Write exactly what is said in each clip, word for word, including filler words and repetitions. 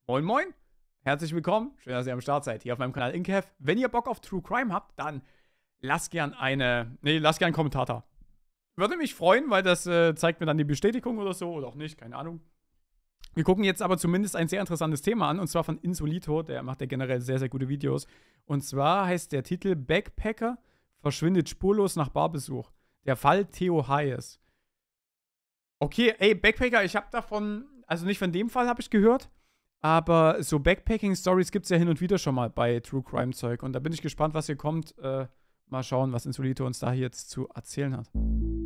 Moin Moin, herzlich willkommen, schön, dass ihr am Start seid, hier auf meinem Kanal Inkev. Wenn ihr Bock auf True Crime habt, dann lasst gern eine, nee, lasst gern einen Kommentar da. Würde mich freuen, weil das äh, zeigt mir dann die Bestätigung oder so, oder auch nicht, keine Ahnung. Wir gucken jetzt aber zumindest ein sehr interessantes Thema an, und zwar von Insolito, der macht ja generell sehr, sehr gute Videos. Und zwar heißt der Titel Backpacker verschwindet spurlos nach Barbesuch. Der Fall Theo Hayes. Okay, ey, Backpacker, ich habe davon, also nicht von dem Fall habe ich gehört, aber so Backpacking-Stories gibt es ja hin und wieder schon mal bei True Crime-Zeug. Und da bin ich gespannt, was hier kommt. Äh, mal schauen, was Insolito uns da hier jetzt zu erzählen hat.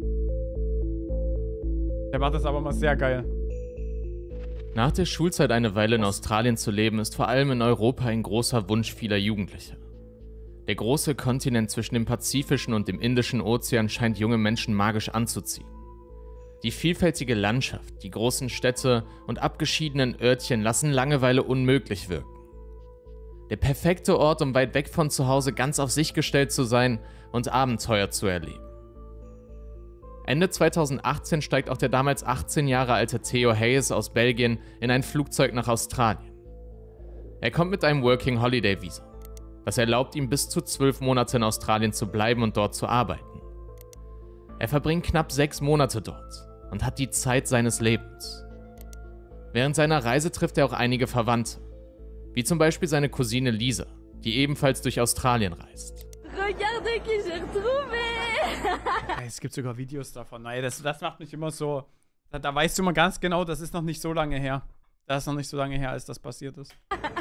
Der macht das aber mal sehr geil. Nach der Schulzeit eine Weile in Australien zu leben, ist vor allem in Europa ein großer Wunsch vieler Jugendlicher. Der große Kontinent zwischen dem Pazifischen und dem Indischen Ozean scheint junge Menschen magisch anzuziehen. Die vielfältige Landschaft, die großen Städte und abgeschiedenen Örtchen lassen Langeweile unmöglich wirken. Der perfekte Ort, um weit weg von zu Hause ganz auf sich gestellt zu sein und Abenteuer zu erleben. Ende zweitausendachtzehn steigt auch der damals achtzehn Jahre alte Theo Hayes aus Belgien in ein Flugzeug nach Australien. Er kommt mit einem Working Holiday Visa. Das erlaubt ihm, bis zu zwölf Monate in Australien zu bleiben und dort zu arbeiten. Er verbringt knapp sechs Monate dort und hat die Zeit seines Lebens. Während seiner Reise trifft er auch einige Verwandte, wie zum Beispiel seine Cousine Lisa, die ebenfalls durch Australien reist. Regardez qui j'ai retrouvé! Es gibt sogar Videos davon. Naja, das, das macht mich immer so. Da, da weißt du immer ganz genau, das ist noch nicht so lange her. Das ist noch nicht so lange her, als das passiert ist.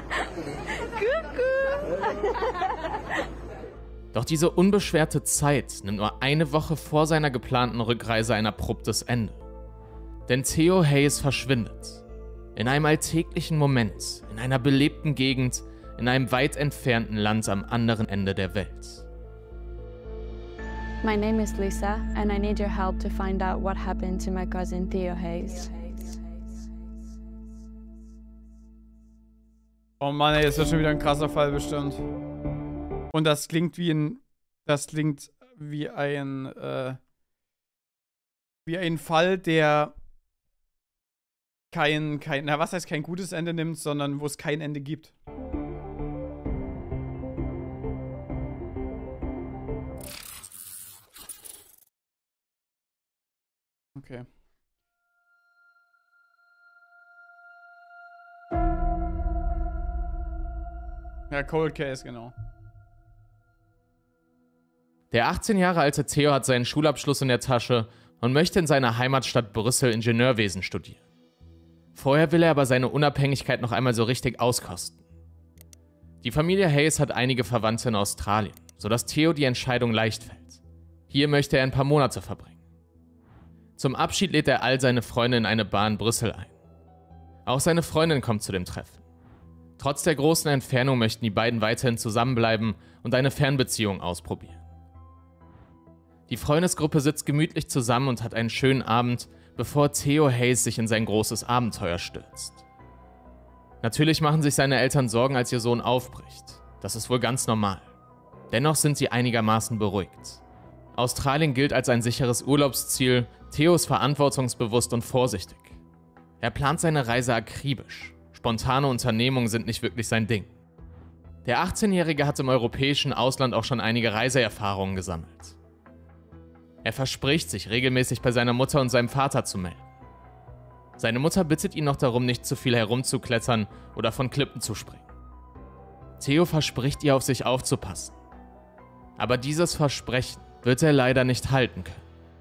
Doch diese unbeschwerte Zeit nimmt nur eine Woche vor seiner geplanten Rückreise ein abruptes Ende. Denn Theo Hayes verschwindet. In einem alltäglichen Moment, in einer belebten Gegend, in einem weit entfernten Land am anderen Ende der Welt. My name is Lisa, and I need your help to find out what happened to my cousin Theo Hayes. Oh Mann, ey, das wird schon wieder ein krasser Fall bestimmt. Und das klingt wie ein, das klingt wie ein, äh, wie ein Fall, der kein, kein, na was heißt kein gutes Ende nimmt, sondern wo es kein Ende gibt. Okay. Ja, Cold Case, genau. Der achtzehn Jahre alte Theo hat seinen Schulabschluss in der Tasche und möchte in seiner Heimatstadt Brüssel Ingenieurwesen studieren. Vorher will er aber seine Unabhängigkeit noch einmal so richtig auskosten. Die Familie Hayes hat einige Verwandte in Australien, sodass Theo die Entscheidung leicht fällt. Hier möchte er ein paar Monate verbringen. Zum Abschied lädt er all seine Freunde in eine Bar in Brüssel ein. Auch seine Freundin kommt zu dem Treffen. Trotz der großen Entfernung möchten die beiden weiterhin zusammenbleiben und eine Fernbeziehung ausprobieren. Die Freundesgruppe sitzt gemütlich zusammen und hat einen schönen Abend, bevor Theo Hayes sich in sein großes Abenteuer stürzt. Natürlich machen sich seine Eltern Sorgen, als ihr Sohn aufbricht. Das ist wohl ganz normal. Dennoch sind sie einigermaßen beruhigt. Australien gilt als ein sicheres Urlaubsziel, Theo ist verantwortungsbewusst und vorsichtig. Er plant seine Reise akribisch. Spontane Unternehmungen sind nicht wirklich sein Ding. Der achtzehnjährige hat im europäischen Ausland auch schon einige Reiseerfahrungen gesammelt. Er verspricht sich, regelmäßig bei seiner Mutter und seinem Vater zu melden. Seine Mutter bittet ihn noch darum, nicht zu viel herumzuklettern oder von Klippen zu springen. Theo verspricht ihr, auf sich aufzupassen. Aber dieses Versprechen wird er leider nicht halten können.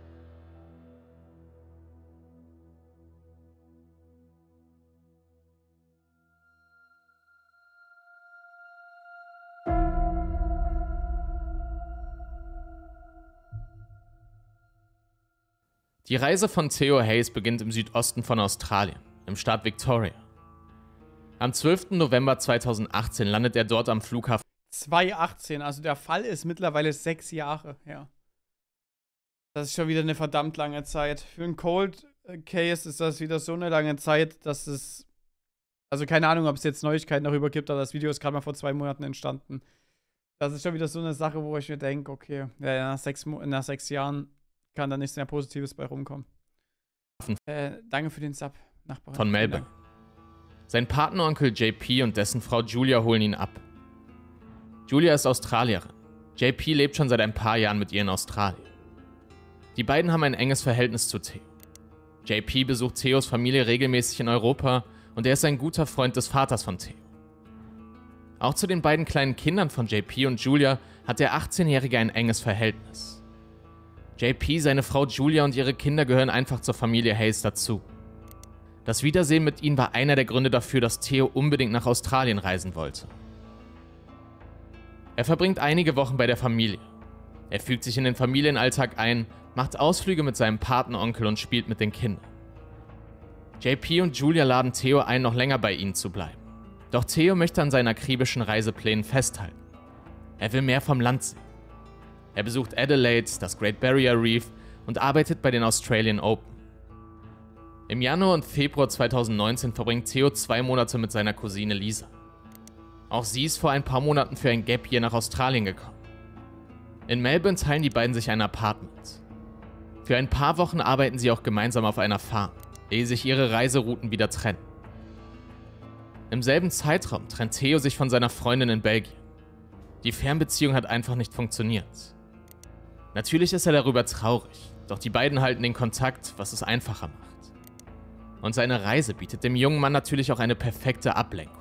Die Reise von Theo Hayes beginnt im Südosten von Australien, im Staat Victoria. Am zwölften November zweitausendachtzehn landet er dort am Flughafen. zweitausendachtzehn, also der Fall ist mittlerweile sechs Jahre her. Das ist schon wieder eine verdammt lange Zeit. Für einen Cold Case ist das wieder so eine lange Zeit, dass es. Also keine Ahnung, ob es jetzt Neuigkeiten darüber gibt, aber das Video ist gerade mal vor zwei Monaten entstanden. Das ist schon wieder so eine Sache, wo ich mir denke, okay, ja, nach, sechs, nach sechs Jahren kann da nichts mehr Positives bei rumkommen. Äh, danke für den Sub, Nachbar. Von Melbourne. Sein Patenonkel J P und dessen Frau Julia holen ihn ab. Julia ist Australierin. J P lebt schon seit ein paar Jahren mit ihr in Australien. Die beiden haben ein enges Verhältnis zu Theo. J P besucht Theos Familie regelmäßig in Europa und er ist ein guter Freund des Vaters von Theo. Auch zu den beiden kleinen Kindern von J P und Julia hat der achtzehnjährige ein enges Verhältnis. J P, seine Frau Julia und ihre Kinder gehören einfach zur Familie Hayes dazu. Das Wiedersehen mit ihnen war einer der Gründe dafür, dass Theo unbedingt nach Australien reisen wollte. Er verbringt einige Wochen bei der Familie. Er fügt sich in den Familienalltag ein, macht Ausflüge mit seinem Patenonkel und spielt mit den Kindern. J P und Julia laden Theo ein, noch länger bei ihnen zu bleiben. Doch Theo möchte an seinen akribischen Reiseplänen festhalten. Er will mehr vom Land sehen. Er besucht Adelaide, das Great Barrier Reef und arbeitet bei den Australian Open. Im Januar und Februar zweitausendneunzehn verbringt Theo zwei Monate mit seiner Cousine Lisa. Auch sie ist vor ein paar Monaten für ein Gap Year nach Australien gekommen. In Melbourne teilen die beiden sich ein Apartment. Für ein paar Wochen arbeiten sie auch gemeinsam auf einer Farm, ehe sich ihre Reiserouten wieder trennen. Im selben Zeitraum trennt Theo sich von seiner Freundin in Belgien. Die Fernbeziehung hat einfach nicht funktioniert. Natürlich ist er darüber traurig, doch die beiden halten den Kontakt, was es einfacher macht. Und seine Reise bietet dem jungen Mann natürlich auch eine perfekte Ablenkung.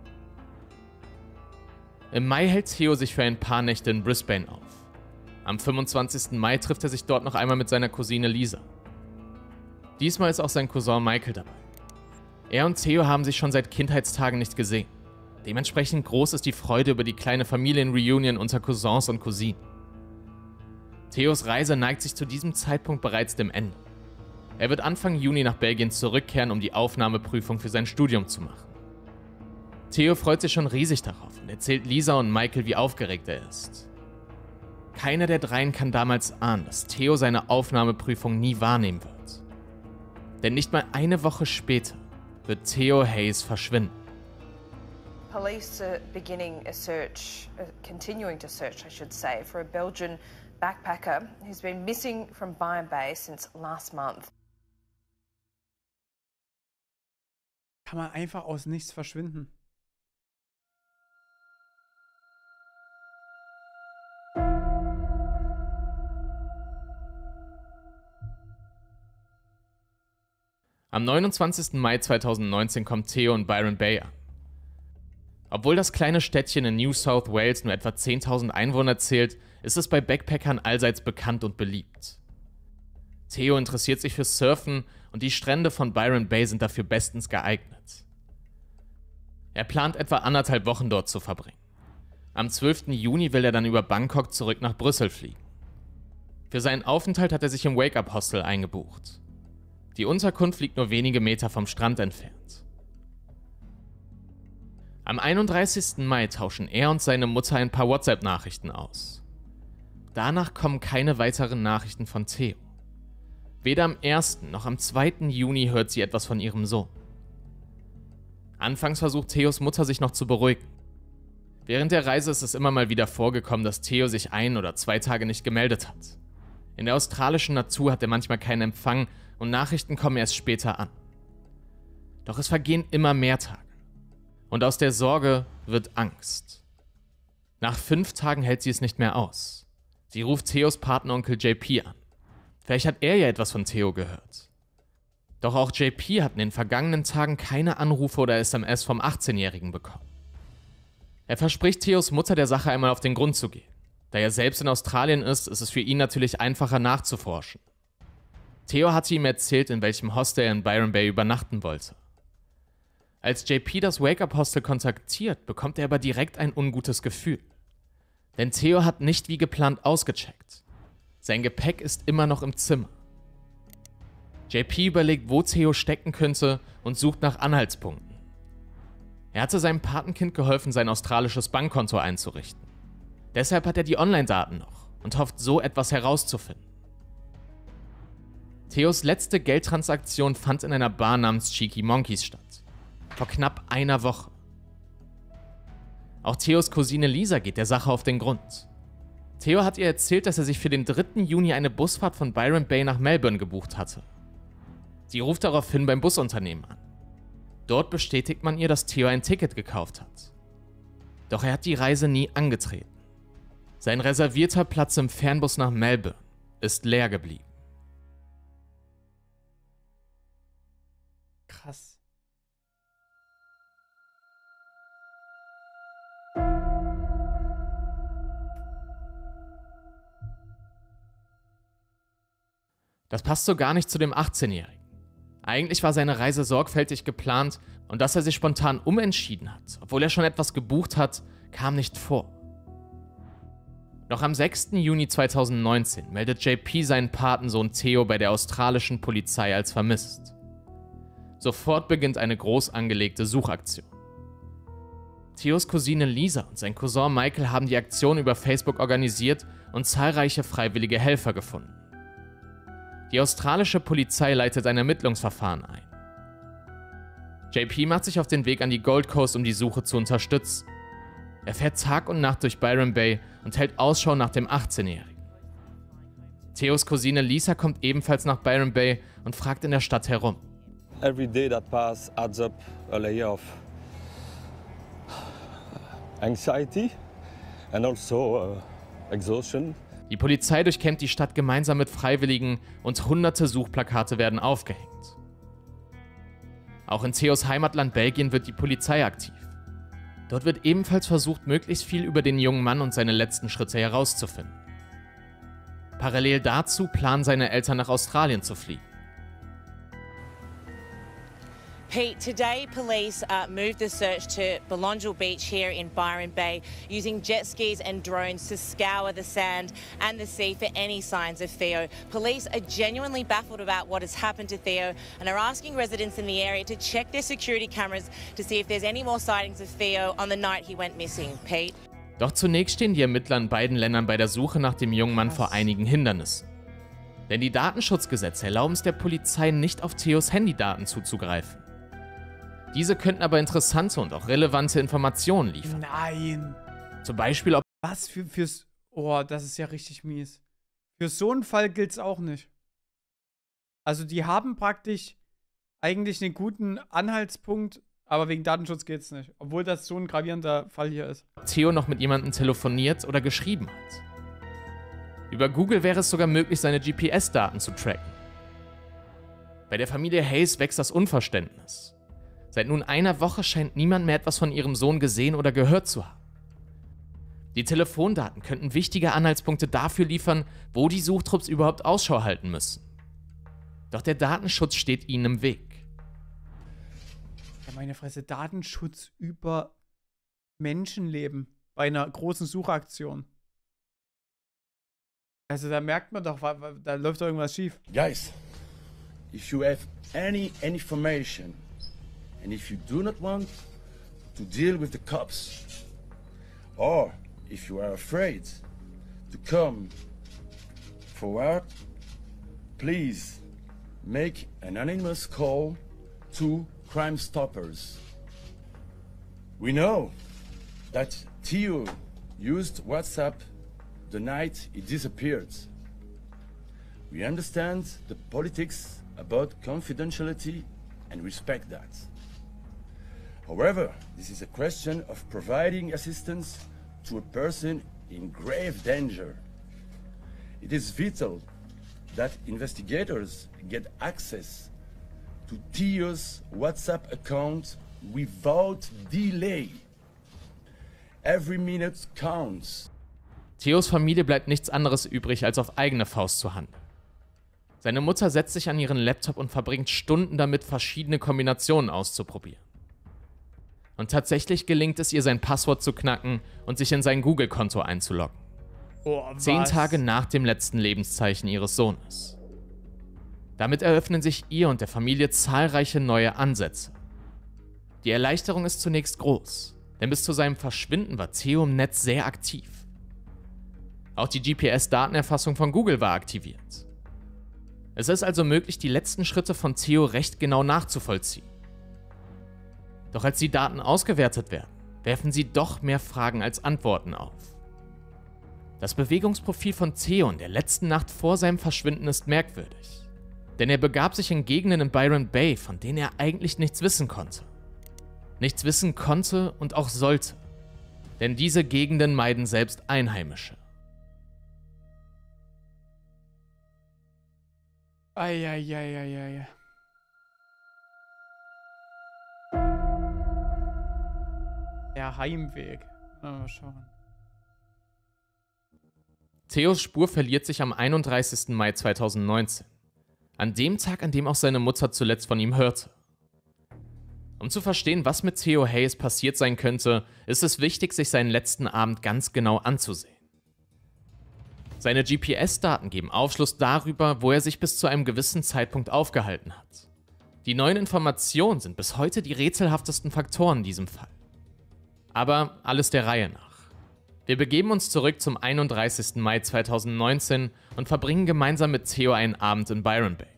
Im Mai hält Theo sich für ein paar Nächte in Brisbane auf. Am fünfundzwanzigsten Mai trifft er sich dort noch einmal mit seiner Cousine Lisa. Diesmal ist auch sein Cousin Michael dabei. Er und Theo haben sich schon seit Kindheitstagen nicht gesehen. Dementsprechend groß ist die Freude über die kleine Familienreunion unter Cousins und Cousinen. Theos Reise neigt sich zu diesem Zeitpunkt bereits dem Ende. Er wird Anfang Juni nach Belgien zurückkehren, um die Aufnahmeprüfung für sein Studium zu machen. Theo freut sich schon riesig darauf und erzählt Lisa und Michael, wie aufgeregt er ist. Keiner der dreien kann damals ahnen, dass Theo seine Aufnahmeprüfung nie wahrnehmen wird. Denn nicht mal eine Woche später wird Theo Hayes verschwinden. Police are beginning a search, uh, continuing to search, I should say, for a Belgian backpacker who's been missing from Byron Bay since last month. Kann man einfach aus nichts verschwinden. Am neunundzwanzigsten Mai zweitausendneunzehn kommt Theo in Byron Bay an. Obwohl das kleine Städtchen in New South Wales nur etwa zehntausend Einwohner zählt, ist es bei Backpackern allseits bekannt und beliebt. Theo interessiert sich für Surfen und die Strände von Byron Bay sind dafür bestens geeignet. Er plant etwa anderthalb Wochen dort zu verbringen. Am zwölften Juni will er dann über Bangkok zurück nach Brüssel fliegen. Für seinen Aufenthalt hat er sich im Wake-Up-Hostel eingebucht. Die Unterkunft liegt nur wenige Meter vom Strand entfernt. Am einunddreißigsten Mai tauschen er und seine Mutter ein paar WhatsApp-Nachrichten aus. Danach kommen keine weiteren Nachrichten von Theo. Weder am ersten noch am zweiten Juni hört sie etwas von ihrem Sohn. Anfangs versucht Theos Mutter sich noch zu beruhigen. Während der Reise ist es immer mal wieder vorgekommen, dass Theo sich ein oder zwei Tage nicht gemeldet hat. In der australischen Natur hat er manchmal keinen Empfang und Nachrichten kommen erst später an. Doch es vergehen immer mehr Tage. Und aus der Sorge wird Angst. Nach fünf Tagen hält sie es nicht mehr aus. Sie ruft Theos Patenonkel J P an. Vielleicht hat er ja etwas von Theo gehört. Doch auch J P hat in den vergangenen Tagen keine Anrufe oder S M S vom achtzehnjährigen bekommen. Er verspricht Theos Mutter, der Sache einmal auf den Grund zu gehen. Da er selbst in Australien ist, ist es für ihn natürlich einfacher nachzuforschen. Theo hatte ihm erzählt, in welchem Hostel er in Byron Bay übernachten wollte. Als J P das Wake-Up-Hostel kontaktiert, bekommt er aber direkt ein ungutes Gefühl. Denn Theo hat nicht wie geplant ausgecheckt. Sein Gepäck ist immer noch im Zimmer. J P überlegt, wo Theo stecken könnte und sucht nach Anhaltspunkten. Er hatte seinem Patenkind geholfen, sein australisches Bankkonto einzurichten. Deshalb hat er die Online-Daten noch und hofft, so etwas herauszufinden. Theos letzte Geldtransaktion fand in einer Bar namens Cheeky Monkeys statt. Vor knapp einer Woche. Auch Theos Cousine Lisa geht der Sache auf den Grund. Theo hat ihr erzählt, dass er sich für den dritten Juni eine Busfahrt von Byron Bay nach Melbourne gebucht hatte. Sie ruft daraufhin beim Busunternehmen an. Dort bestätigt man ihr, dass Theo ein Ticket gekauft hat. Doch er hat die Reise nie angetreten. Sein reservierter Platz im Fernbus nach Melbourne ist leer geblieben. Krass. Das passt so gar nicht zu dem achtzehnjährigen. Eigentlich war seine Reise sorgfältig geplant und dass er sich spontan umentschieden hat, obwohl er schon etwas gebucht hat, kam nicht vor. Noch am sechsten Juni zweitausendneunzehn meldet J P seinen Patensohn Theo bei der australischen Polizei als vermisst. Sofort beginnt eine groß angelegte Suchaktion. Theos Cousine Lisa und sein Cousin Michael haben die Aktion über Facebook organisiert und zahlreiche freiwillige Helfer gefunden. Die australische Polizei leitet ein Ermittlungsverfahren ein. J P macht sich auf den Weg an die Gold Coast, um die Suche zu unterstützen. Er fährt Tag und Nacht durch Byron Bay und hält Ausschau nach dem achtzehnjährigen. Theos Cousine Lisa kommt ebenfalls nach Byron Bay und fragt in der Stadt herum. Every day that passes adds up a layer of anxiety and also uh, exhaustion. Die Polizei durchkämmt die Stadt gemeinsam mit Freiwilligen und hunderte Suchplakate werden aufgehängt. Auch in Theos Heimatland Belgien wird die Polizei aktiv. Dort wird ebenfalls versucht, möglichst viel über den jungen Mann und seine letzten Schritte herauszufinden. Parallel dazu planen seine Eltern nach Australien zu fliegen. Pete, today police uh, moved the search to Belongil Beach here in Byron Bay, using jet skis and drones to scour the sand and the sea for any signs of Theo. Police are genuinely baffled about what has happened to Theo and are asking residents in the area to check their security cameras to see if there's any more sightings of Theo on the night he went missing. Pete? Doch zunächst stehen die Ermittler in beiden Ländern bei der Suche nach dem jungen Mann vor einigen Hindernissen. Denn die Datenschutzgesetze erlauben es der Polizei nicht, auf Theos Handydaten zuzugreifen. Diese könnten aber interessante und auch relevante Informationen liefern. Nein. Zum Beispiel, ob... Was für, fürs... Oh, das ist ja richtig mies. Für so einen Fall gilt es auch nicht. Also die haben praktisch eigentlich einen guten Anhaltspunkt, aber wegen Datenschutz geht es nicht. Obwohl das so ein gravierender Fall hier ist. Theo noch mit jemandem telefoniert oder geschrieben hat. Über Google wäre es sogar möglich, seine G P S-Daten zu tracken. Bei der Familie Hayes wächst das Unverständnis. Seit nun einer Woche scheint niemand mehr etwas von ihrem Sohn gesehen oder gehört zu haben. Die Telefondaten könnten wichtige Anhaltspunkte dafür liefern, wo die Suchtrupps überhaupt Ausschau halten müssen. Doch der Datenschutz steht ihnen im Weg. Ja, meine Fresse, Datenschutz über Menschenleben bei einer großen Suchaktion. Also da merkt man doch, da läuft doch irgendwas schief. Guys, if you have any information and if you do not want to deal with the cops, or if you are afraid to come forward, please make an anonymous call to Crime Stoppers. We know that Theo used WhatsApp the night he disappeared. We understand the politics about confidentiality and respect that. However, this is a question of providing assistance to a person in grave danger. It is vital that investigators get access to Theo's WhatsApp account without delay. Every minute counts. Theos Familie bleibt nichts anderes übrig, als auf eigene Faust zu handeln. Seine Mutter setzt sich an ihren Laptop und verbringt Stunden damit, verschiedene Kombinationen auszuprobieren. Und tatsächlich gelingt es ihr, sein Passwort zu knacken und sich in sein Google-Konto einzuloggen. Oh, Zehn Tage nach dem letzten Lebenszeichen ihres Sohnes. Damit eröffnen sich ihr und der Familie zahlreiche neue Ansätze. Die Erleichterung ist zunächst groß, denn bis zu seinem Verschwinden war Theo im Netz sehr aktiv. Auch die G P S-Datenerfassung von Google war aktiviert. Es ist also möglich, die letzten Schritte von Theo recht genau nachzuvollziehen. Doch als die Daten ausgewertet werden, werfen sie doch mehr Fragen als Antworten auf. Das Bewegungsprofil von Theo in der letzten Nacht vor seinem Verschwinden ist merkwürdig. Denn er begab sich in Gegenden in Byron Bay, von denen er eigentlich nichts wissen konnte. nichts wissen konnte und auch sollte. Denn diese Gegenden meiden selbst Einheimische. Eieieiei. Der Heimweg. Mal schauen. Theos Spur verliert sich am einunddreißigsten Mai zweitausendneunzehn. An dem Tag, an dem auch seine Mutter zuletzt von ihm hörte. Um zu verstehen, was mit Theo Hayes passiert sein könnte, ist es wichtig, sich seinen letzten Abend ganz genau anzusehen. Seine G P S-Daten geben Aufschluss darüber, wo er sich bis zu einem gewissen Zeitpunkt aufgehalten hat. Die neuen Informationen sind bis heute die rätselhaftesten Faktoren in diesem Fall. Aber alles der Reihe nach. Wir begeben uns zurück zum einunddreißigsten Mai zweitausendneunzehn und verbringen gemeinsam mit Theo einen Abend in Byron Bay.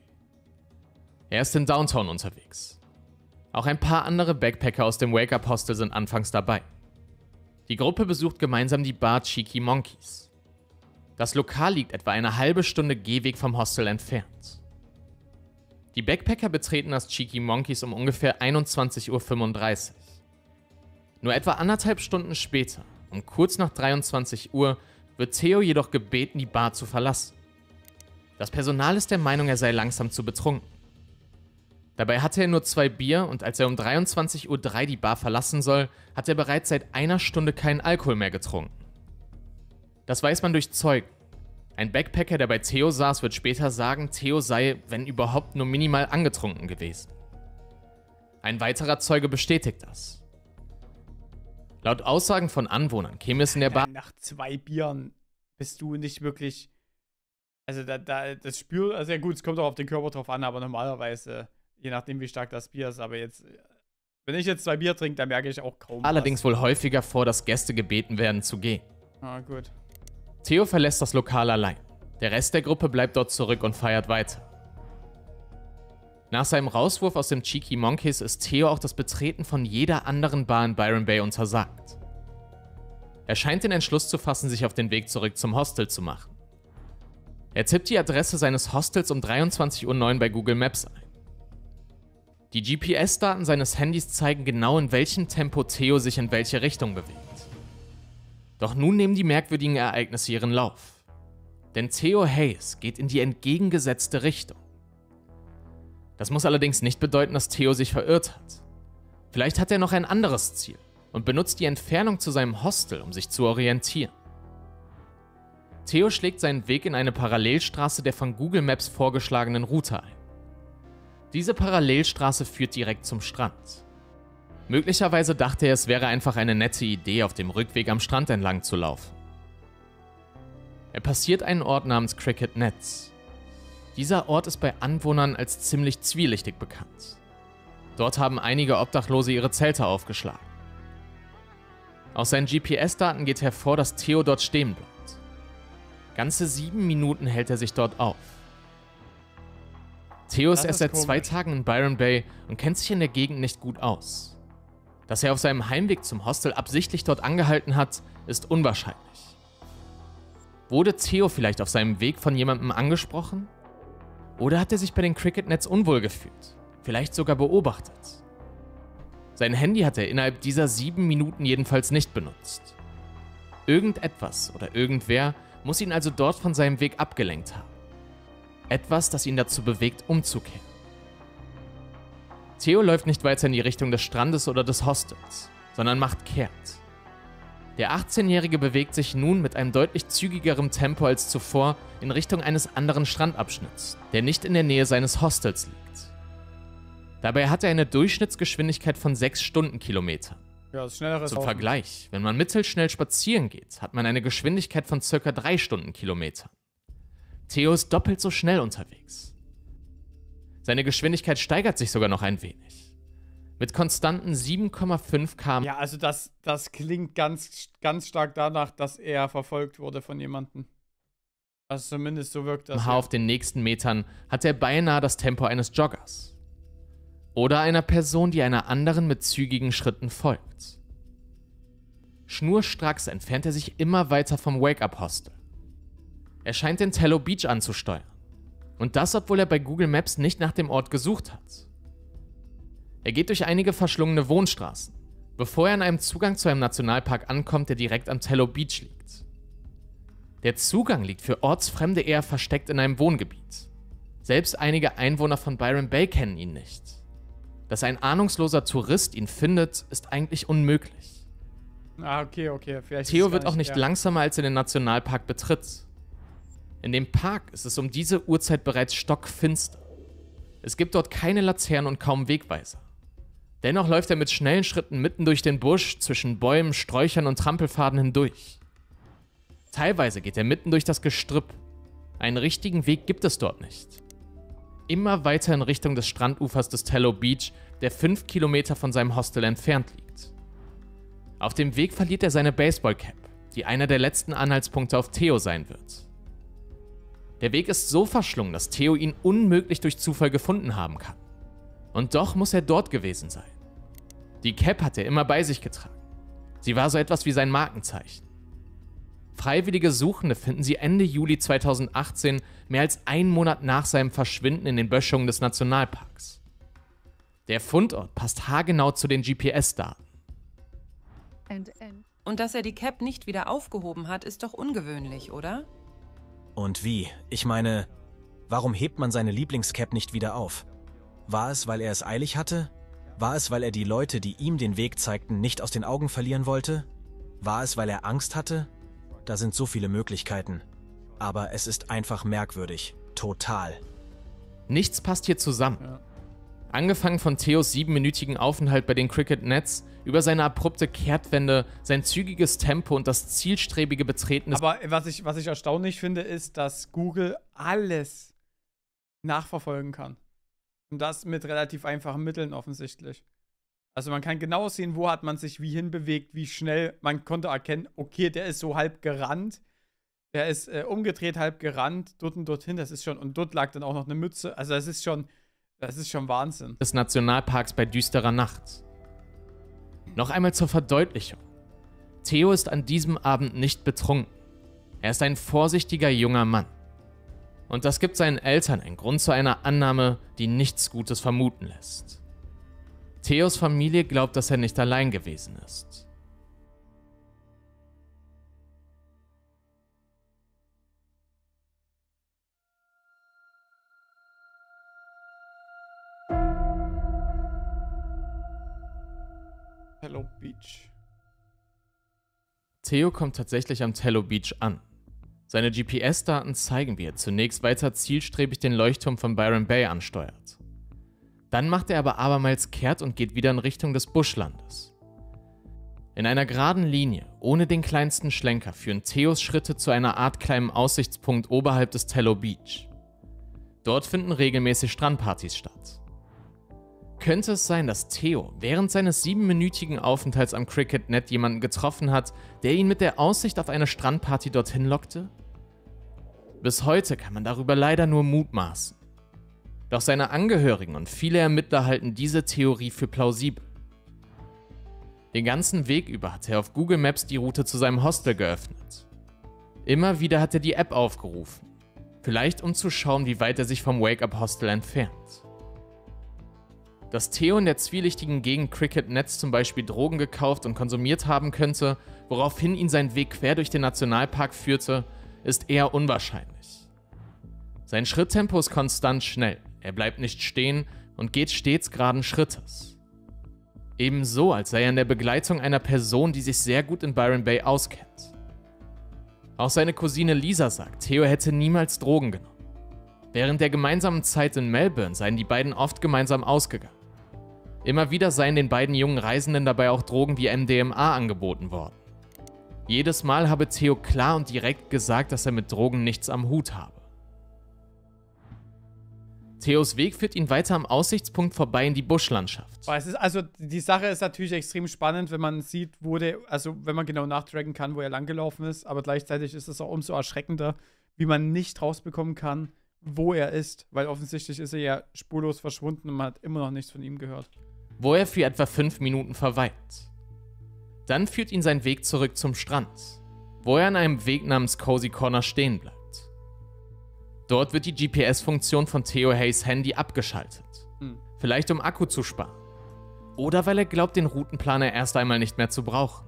Er ist in Downtown unterwegs. Auch ein paar andere Backpacker aus dem Wake Up Hostel sind anfangs dabei. Die Gruppe besucht gemeinsam die Bar Cheeky Monkeys. Das Lokal liegt etwa eine halbe Stunde Gehweg vom Hostel entfernt. Die Backpacker betreten das Cheeky Monkeys um ungefähr einundzwanzig Uhr fünfunddreißig. Nur etwa anderthalb Stunden später, um kurz nach dreiundzwanzig Uhr, wird Theo jedoch gebeten, die Bar zu verlassen. Das Personal ist der Meinung, er sei langsam zu betrunken. Dabei hatte er nur zwei Bier und als er um dreiundzwanzig Uhr drei die Bar verlassen soll, hat er bereits seit einer Stunde keinen Alkohol mehr getrunken. Das weiß man durch Zeugen. Ein Backpacker, der bei Theo saß, wird später sagen, Theo sei, wenn überhaupt, nur minimal angetrunken gewesen. Ein weiterer Zeuge bestätigt das. Laut Aussagen von Anwohnern käme es in der Bar... Nach zwei Bieren bist du nicht wirklich... Also da, da, das spürt... Also ja gut, es kommt auch auf den Körper drauf an, aber normalerweise, je nachdem wie stark das Bier ist, aber jetzt... Wenn ich jetzt zwei Bier trinke, dann merke ich auch kaum allerdings was. wohl häufiger vor, dass Gäste gebeten werden zu gehen. Ah, gut. Theo verlässt das Lokal allein. Der Rest der Gruppe bleibt dort zurück und feiert weiter. Nach seinem Rauswurf aus dem Cheeky Monkeys ist Theo auch das Betreten von jeder anderen Bar in Byron Bay untersagt. Er scheint den Entschluss zu fassen, sich auf den Weg zurück zum Hostel zu machen. Er tippt die Adresse seines Hostels um dreiundzwanzig Uhr neun bei Google Maps ein. Die G P S-Daten seines Handys zeigen genau, in welchem Tempo Theo sich in welche Richtung bewegt. Doch nun nehmen die merkwürdigen Ereignisse ihren Lauf. Denn Theo Hayes geht in die entgegengesetzte Richtung. Das muss allerdings nicht bedeuten, dass Theo sich verirrt hat. Vielleicht hat er noch ein anderes Ziel und benutzt die Entfernung zu seinem Hostel, um sich zu orientieren. Theo schlägt seinen Weg in eine Parallelstraße der von Google Maps vorgeschlagenen Route ein. Diese Parallelstraße führt direkt zum Strand. Möglicherweise dachte er, es wäre einfach eine nette Idee, auf dem Rückweg am Strand entlang zu laufen. Er passiert einen Ort namens Cricket Nets. Dieser Ort ist bei Anwohnern als ziemlich zwielichtig bekannt. Dort haben einige Obdachlose ihre Zelte aufgeschlagen. Aus seinen G P S-Daten geht hervor, dass Theo dort stehen bleibt. Ganze sieben Minuten hält er sich dort auf. Theo ist erst seit zwei Tagen in Byron Bay und kennt sich in der Gegend nicht gut aus. Dass er auf seinem Heimweg zum Hostel absichtlich dort angehalten hat, ist unwahrscheinlich. Wurde Theo vielleicht auf seinem Weg von jemandem angesprochen? Oder hat er sich bei den Cricket Nets unwohl gefühlt? Vielleicht sogar beobachtet? Sein Handy hat er innerhalb dieser sieben Minuten jedenfalls nicht benutzt. Irgendetwas oder irgendwer muss ihn also dort von seinem Weg abgelenkt haben. Etwas, das ihn dazu bewegt, umzukehren. Theo läuft nicht weiter in die Richtung des Strandes oder des Hostels, sondern macht kehrt. Der achtzehnjährige bewegt sich nun mit einem deutlich zügigerem Tempo als zuvor in Richtung eines anderen Strandabschnitts, der nicht in der Nähe seines Hostels liegt. Dabei hat er eine Durchschnittsgeschwindigkeit von sechs Stundenkilometern. Ja, das ist schnelleres Zum Laufen. Vergleich, wenn man mittelschnell spazieren geht, hat man eine Geschwindigkeit von ca. drei Stundenkilometern. Theo ist doppelt so schnell unterwegs. Seine Geschwindigkeit steigert sich sogar noch ein wenig. Mit konstanten sieben Komma fünf Kilometer pro Stunde. Ja, also das, das klingt ganz, ganz stark danach, dass er verfolgt wurde von jemandem. Also zumindest so wirkt das. Auf den nächsten Metern hat er beinahe das Tempo eines Joggers. Oder einer Person, die einer anderen mit zügigen Schritten folgt. Schnurstracks entfernt er sich immer weiter vom Wake-Up-Hostel. Er scheint den Tello Beach anzusteuern. Und das, obwohl er bei Google Maps nicht nach dem Ort gesucht hat. Er geht durch einige verschlungene Wohnstraßen, bevor er an einem Zugang zu einem Nationalpark ankommt, der direkt am Tello Beach liegt. Der Zugang liegt für Ortsfremde eher versteckt in einem Wohngebiet. Selbst einige Einwohner von Byron Bay kennen ihn nicht. Dass ein ahnungsloser Tourist ihn findet, ist eigentlich unmöglich. Ah, okay, okay. Vielleicht Theo ist es wird gar auch nicht ja. langsamer, als er den Nationalpark betritt. In dem Park ist es um diese Uhrzeit bereits stockfinster. Es gibt dort keine Laternen und kaum Wegweiser. Dennoch läuft er mit schnellen Schritten mitten durch den Busch, zwischen Bäumen, Sträuchern und Trampelpfaden hindurch. Teilweise geht er mitten durch das Gestrüpp. Einen richtigen Weg gibt es dort nicht. Immer weiter in Richtung des Strandufers des Tello Beach, der fünf Kilometer von seinem Hostel entfernt liegt. Auf dem Weg verliert er seine Baseballcap, die einer der letzten Anhaltspunkte auf Theo sein wird. Der Weg ist so verschlungen, dass Theo ihn unmöglich durch Zufall gefunden haben kann. Und doch muss er dort gewesen sein. Die Cap hat er immer bei sich getragen. Sie war so etwas wie sein Markenzeichen. Freiwillige Suchende finden sie Ende Juli zweitausendachtzehn, mehr als einen Monat nach seinem Verschwinden in den Böschungen des Nationalparks. Der Fundort passt haargenau zu den G P S-Daten. Und dass er die Cap nicht wieder aufgehoben hat, ist doch ungewöhnlich, oder? Und wie? Ich meine, warum hebt man seine Lieblingscap nicht wieder auf? War es, weil er es eilig hatte? War es, weil er die Leute, die ihm den Weg zeigten, nicht aus den Augen verlieren wollte? War es, weil er Angst hatte? Da sind so viele Möglichkeiten. Aber es ist einfach merkwürdig. Total. Nichts passt hier zusammen. Ja. Angefangen von Theos siebenminütigen Aufenthalt bei den Cricket Nets, über seine abrupte Kehrtwende, sein zügiges Tempo und das zielstrebige Betreten des... Aber was ich, was ich erstaunlich finde, ist, dass Google alles nachverfolgen kann. Und das mit relativ einfachen Mitteln offensichtlich. Also man kann genau sehen, wo hat man sich wie hinbewegt, wie schnell. Man konnte erkennen, okay, der ist so halb gerannt. Der ist äh, umgedreht, halb gerannt, dort und dorthin. Das ist schon, und dort lag dann auch noch eine Mütze. Also das ist schon, das ist schon Wahnsinn. Des Nationalparks bei düsterer Nacht. Noch einmal zur Verdeutlichung. Theo ist an diesem Abend nicht betrunken. Er ist ein vorsichtiger junger Mann. Und das gibt seinen Eltern einen Grund zu einer Annahme, die nichts Gutes vermuten lässt. Theos Familie glaubt, dass er nicht allein gewesen ist. Tello Beach. Theo kommt tatsächlich am Tello Beach an. Seine G P S-Daten zeigen, wie er zunächst weiter zielstrebig den Leuchtturm von Byron Bay ansteuert. Dann macht er aber abermals kehrt und geht wieder in Richtung des Buschlandes. In einer geraden Linie, ohne den kleinsten Schlenker, führen Theos Schritte zu einer Art kleinem Aussichtspunkt oberhalb des Tello Beach. Dort finden regelmäßig Strandpartys statt. Könnte es sein, dass Theo während seines siebenminütigen Aufenthalts am Cricket Net jemanden getroffen hat, der ihn mit der Aussicht auf eine Strandparty dorthin lockte? Bis heute kann man darüber leider nur mutmaßen. Doch seine Angehörigen und viele Ermittler halten diese Theorie für plausibel. Den ganzen Weg über hat er auf Google Maps die Route zu seinem Hostel geöffnet. Immer wieder hat er die App aufgerufen, vielleicht um zu schauen, wie weit er sich vom Wake-Up Hostel entfernt. Dass Theo in der zwielichtigen Gegend Cricket Nets zum Beispiel Drogen gekauft und konsumiert haben könnte, woraufhin ihn sein Weg quer durch den Nationalpark führte, ist eher unwahrscheinlich. Sein Schritttempo ist konstant schnell, er bleibt nicht stehen und geht stets geraden Schrittes. Ebenso, als sei er in der Begleitung einer Person, die sich sehr gut in Byron Bay auskennt. Auch seine Cousine Lisa sagt, Theo hätte niemals Drogen genommen. Während der gemeinsamen Zeit in Melbourne seien die beiden oft gemeinsam ausgegangen. Immer wieder seien den beiden jungen Reisenden dabei auch Drogen wie M D M A angeboten worden. Jedes Mal habe Theo klar und direkt gesagt, dass er mit Drogen nichts am Hut habe. Theos Weg führt ihn weiter am Aussichtspunkt vorbei in die Buschlandschaft. Es ist, also die Sache ist natürlich extrem spannend, wenn man sieht, wo der, also wenn man genau nachtracken kann, wo er langgelaufen ist, aber gleichzeitig ist es auch umso erschreckender, wie man nicht rausbekommen kann, wo er ist, weil offensichtlich ist er ja spurlos verschwunden und man hat immer noch nichts von ihm gehört. Wo er für etwa fünf Minuten verweilt. Dann führt ihn sein Weg zurück zum Strand, wo er an einem Weg namens Cozy Corner stehen bleibt. Dort wird die G P S-Funktion von Theo Hayes Handy abgeschaltet. Hm. Vielleicht um Akku zu sparen. Oder weil er glaubt, den Routenplaner erst einmal nicht mehr zu brauchen.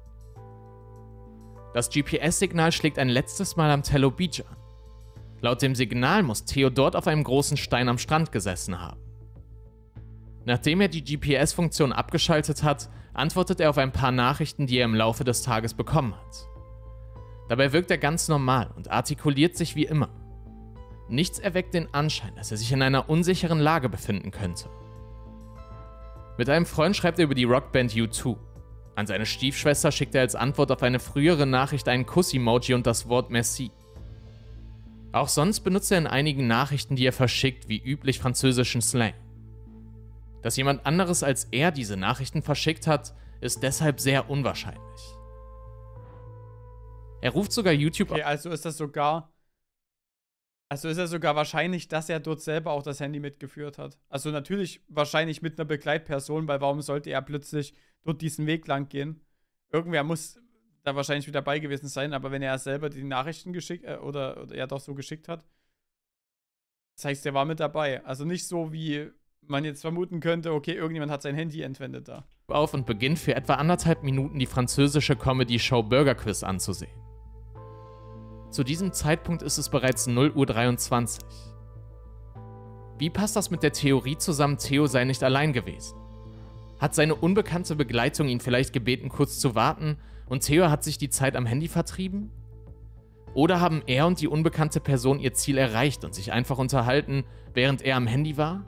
Das G P S-Signal schlägt ein letztes Mal am Tello Beach an. Laut dem Signal muss Theo dort auf einem großen Stein am Strand gesessen haben. Nachdem er die G P S-Funktion abgeschaltet hat, antwortet er auf ein paar Nachrichten, die er im Laufe des Tages bekommen hat. Dabei wirkt er ganz normal und artikuliert sich wie immer. Nichts erweckt den Anschein, dass er sich in einer unsicheren Lage befinden könnte. Mit einem Freund schreibt er über die Rockband U zwei. An seine Stiefschwester schickt er als Antwort auf eine frühere Nachricht einen Kuss-Emoji und das Wort Merci. Auch sonst benutzt er in einigen Nachrichten, die er verschickt, wie üblich französischen Slang. Dass jemand anderes als er diese Nachrichten verschickt hat, ist deshalb sehr unwahrscheinlich. Er ruft sogar YouTube... Okay, also ist das sogar... Also ist es sogar wahrscheinlich, dass er dort selber auch das Handy mitgeführt hat. Also natürlich wahrscheinlich mit einer Begleitperson, weil warum sollte er plötzlich dort diesen Weg lang gehen? Irgendwer muss da wahrscheinlich wieder dabei gewesen sein, aber wenn er selber die Nachrichten geschickt, äh, oder, oder er doch so geschickt hat, das heißt, er war mit dabei. Also nicht so, wie man jetzt vermuten könnte, okay, irgendjemand hat sein Handy entwendet da. Auf und beginnt für etwa anderthalb Minuten die französische Comedy-Show Burger Quiz anzusehen. Zu diesem Zeitpunkt ist es bereits null Uhr dreiundzwanzig. Wie passt das mit der Theorie zusammen, Theo sei nicht allein gewesen? Hat seine unbekannte Begleitung ihn vielleicht gebeten, kurz zu warten und Theo hat sich die Zeit am Handy vertrieben? Oder haben er und die unbekannte Person ihr Ziel erreicht und sich einfach unterhalten, während er am Handy war?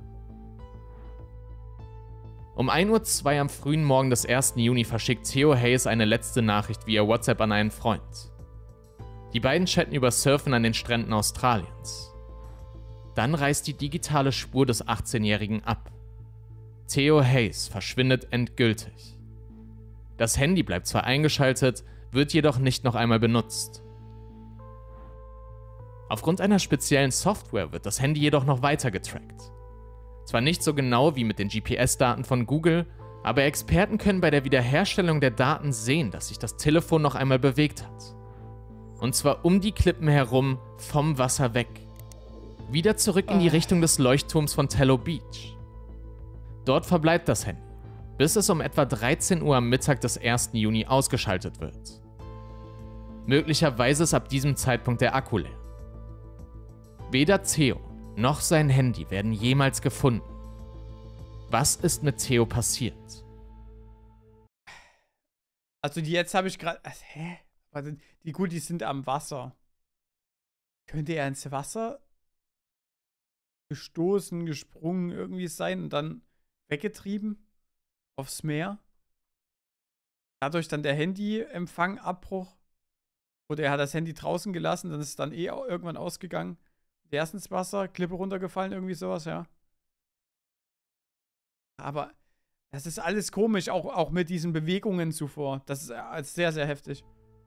Um ein Uhr zwei am frühen Morgen des ersten Juni verschickt Theo Hayes eine letzte Nachricht via WhatsApp an einen Freund. Die beiden chatten über Surfen an den Stränden Australiens. Dann reißt die digitale Spur des achtzehnjährigen ab. Theo Hayes verschwindet endgültig. Das Handy bleibt zwar eingeschaltet, wird jedoch nicht noch einmal benutzt. Aufgrund einer speziellen Software wird das Handy jedoch noch weiter getrackt. Zwar nicht so genau wie mit den G P S-Daten von Google, aber Experten können bei der Wiederherstellung der Daten sehen, dass sich das Telefon noch einmal bewegt hat. Und zwar um die Klippen herum, vom Wasser weg. Wieder zurück in die Richtung des Leuchtturms von Tello Beach. Dort verbleibt das Handy, bis es um etwa dreizehn Uhr am Mittag des ersten Juni ausgeschaltet wird. Möglicherweise ist ab diesem Zeitpunkt der Akku leer. Weder Theo noch sein Handy werden jemals gefunden. Was ist mit Theo passiert? Also die jetzt habe ich gerade... Hä? Warte, die gut, die sind am Wasser. Könnte er ins Wasser gestoßen, gesprungen irgendwie sein und dann weggetrieben aufs Meer? Dadurch dann der Handyempfang Abbruch? Oder er hat das Handy draußen gelassen, dann ist es dann eh irgendwann ausgegangen. Der ist ins Wasser, Klippe runtergefallen, irgendwie sowas, ja. Aber das ist alles komisch, auch, auch mit diesen Bewegungen zuvor. Das ist sehr, sehr heftig.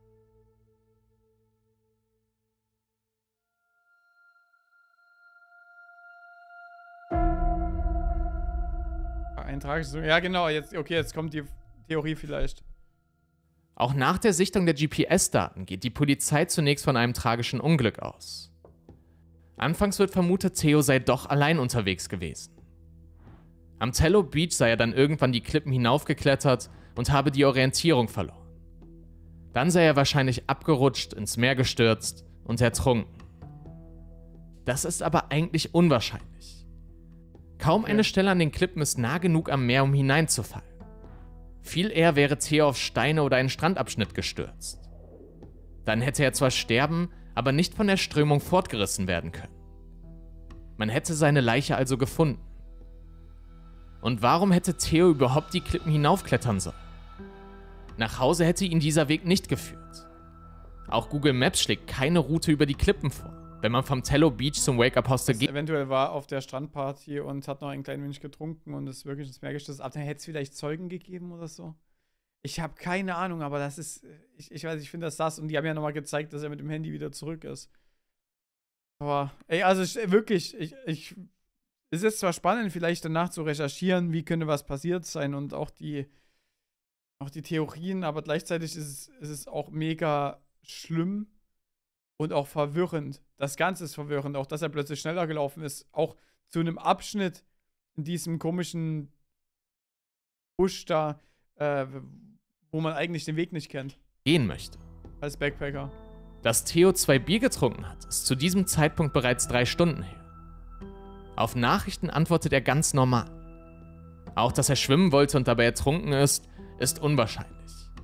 Ein tragisches... Ja, genau, jetzt, okay, jetzt kommt die Theorie vielleicht. Auch nach der Sichtung der G P S-Daten geht die Polizei zunächst von einem tragischen Unglück aus. Anfangs wird vermutet, Theo sei doch allein unterwegs gewesen. Am Tello Beach sei er dann irgendwann die Klippen hinaufgeklettert und habe die Orientierung verloren. Dann sei er wahrscheinlich abgerutscht, ins Meer gestürzt und ertrunken. Das ist aber eigentlich unwahrscheinlich. Kaum eine Stelle an den Klippen ist nah genug am Meer, um hineinzufallen. Viel eher wäre Theo auf Steine oder einen Strandabschnitt gestürzt. Dann hätte er zwar sterben, aber nicht von der Strömung fortgerissen werden können. Man hätte seine Leiche also gefunden. Und warum hätte Theo überhaupt die Klippen hinaufklettern sollen? Nach Hause hätte ihn dieser Weg nicht geführt. Auch Google Maps schlägt keine Route über die Klippen vor, wenn man vom Tello Beach zum Wake-Up-Hostel geht. Eventuell war auf der Strandparty und hat noch ein klein wenig getrunken und ist wirklich ins Meer gestürzt. Aber dann hätte es vielleicht Zeugen gegeben oder so. Ich habe keine Ahnung, aber das ist, ich, ich weiß, ich finde das das. Und die haben ja nochmal gezeigt, dass er mit dem Handy wieder zurück ist. Aber, ey, also ich, wirklich, ich, ich, es ist zwar spannend, vielleicht danach zu recherchieren, wie könnte was passiert sein und auch die, auch die Theorien, aber gleichzeitig ist es, ist es auch mega schlimm und auch verwirrend. Das Ganze ist verwirrend, auch dass er plötzlich schneller gelaufen ist, auch zu einem Abschnitt in diesem komischen Busch da, äh, wo man eigentlich den Weg nicht kennt. Gehen möchte. Als Backpacker. Dass Theo zwei Bier getrunken hat, ist zu diesem Zeitpunkt bereits drei Stunden her. Auf Nachrichten antwortet er ganz normal. Auch, dass er schwimmen wollte und dabei ertrunken ist, ist unwahrscheinlich.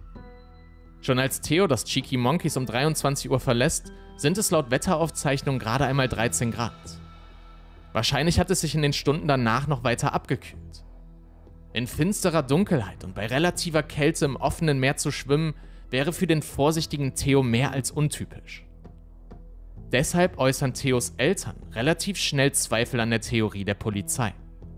Schon als Theo das Cheeky Monkeys um dreiundzwanzig Uhr verlässt, sind es laut Wetteraufzeichnung gerade einmal dreizehn Grad. Wahrscheinlich hat es sich in den Stunden danach noch weiter abgekühlt. In finsterer Dunkelheit und bei relativer Kälte im offenen Meer zu schwimmen, wäre für den vorsichtigen Theo mehr als untypisch. Deshalb äußern Theos Eltern relativ schnell Zweifel an der Theorie der Polizei.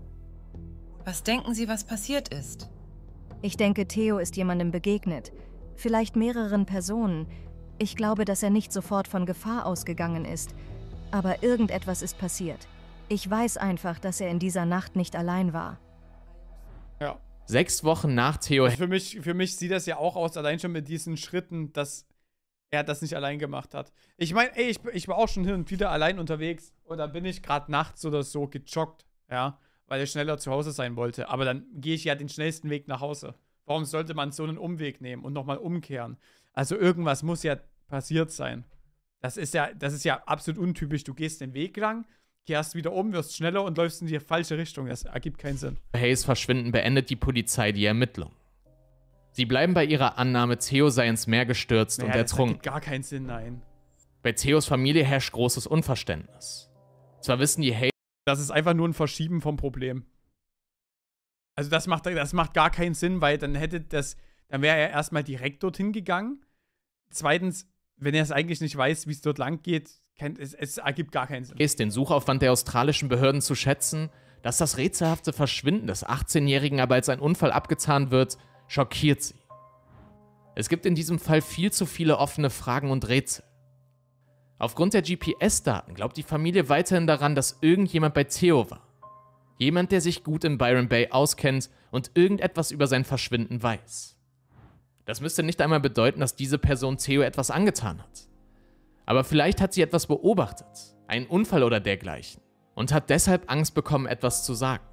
Was denken Sie, was passiert ist? Ich denke, Theo ist jemandem begegnet. Vielleicht mehreren Personen. Ich glaube, dass er nicht sofort von Gefahr ausgegangen ist. Aber irgendetwas ist passiert. Ich weiß einfach, dass er in dieser Nacht nicht allein war. Ja. Sechs Wochen nach Theo... Also für mich, für mich sieht das ja auch aus, allein schon mit diesen Schritten, dass er das nicht allein gemacht hat. Ich meine, ey, ich, ich war auch schon hin und wieder allein unterwegs. Und da bin ich gerade nachts oder so gejoggt, ja, weil ich schneller zu Hause sein wollte. Aber dann gehe ich ja den schnellsten Weg nach Hause. Warum sollte man so einen Umweg nehmen und nochmal umkehren? Also irgendwas muss ja passiert sein. Das ist ja, das ist ja absolut untypisch. Du gehst den Weg lang, kehrst wieder um, wirst schneller und läufst in die falsche Richtung. Das ergibt keinen Sinn. Hayes Verschwinden beendet die Polizei die Ermittlung. Sie bleiben bei ihrer Annahme, Theo sei ins Meer gestürzt naja, und ertrunken. Das ergibt gar keinen Sinn, nein. Bei Theos Familie herrscht großes Unverständnis. Zwar wissen die Hayes... Das ist einfach nur ein Verschieben vom Problem. Also das macht, das macht gar keinen Sinn, weil dann hätte das, dann wäre er erstmal direkt dorthin gegangen. Zweitens, wenn er es eigentlich nicht weiß, wie es dort lang geht, kann, es, es ergibt gar keinen Sinn. Ist den Suchaufwand der australischen Behörden zu schätzen, dass das rätselhafte Verschwinden des achtzehnjährigen aber als ein Unfall abgetan wird, schockiert sie. Es gibt in diesem Fall viel zu viele offene Fragen und Rätsel. Aufgrund der G P S-Daten glaubt die Familie weiterhin daran, dass irgendjemand bei Theo war. Jemand, der sich gut in Byron Bay auskennt und irgendetwas über sein Verschwinden weiß. Das müsste nicht einmal bedeuten, dass diese Person Theo etwas angetan hat. Aber vielleicht hat sie etwas beobachtet, einen Unfall oder dergleichen, und hat deshalb Angst bekommen, etwas zu sagen.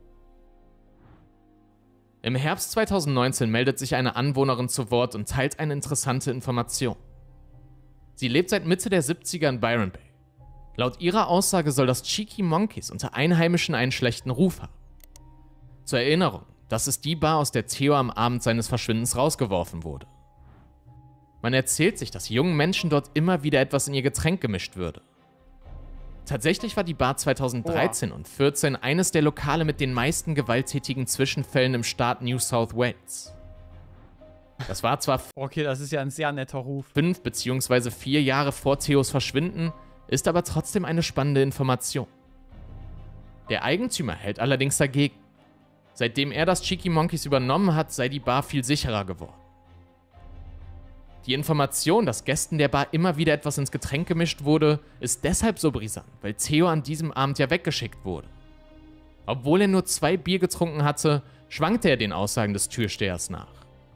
Im Herbst zweitausendneunzehn meldet sich eine Anwohnerin zu Wort und teilt eine interessante Information. Sie lebt seit Mitte der siebziger in Byron Bay. Laut ihrer Aussage soll das Cheeky Monkeys unter Einheimischen einen schlechten Ruf haben. Zur Erinnerung, das ist die Bar, aus der Theo am Abend seines Verschwindens rausgeworfen wurde. Man erzählt sich, dass jungen Menschen dort immer wieder etwas in ihr Getränk gemischt würde. Tatsächlich war die Bar zweitausenddreizehn oh. und vierzehn eines der Lokale mit den meisten gewalttätigen Zwischenfällen im Staat New South Wales. Das war zwar okay, das ist ja ein sehr netter Ruf. Fünf bzw. vier Jahre vor Theos Verschwinden, ist aber trotzdem eine spannende Information. Der Eigentümer hält allerdings dagegen. Seitdem er das Cheeky Monkeys übernommen hat, sei die Bar viel sicherer geworden. Die Information, dass Gästen der Bar immer wieder etwas ins Getränk gemischt wurde, ist deshalb so brisant, weil Theo an diesem Abend ja weggeschickt wurde. Obwohl er nur zwei Bier getrunken hatte, schwankte er den Aussagen des Türstehers nach.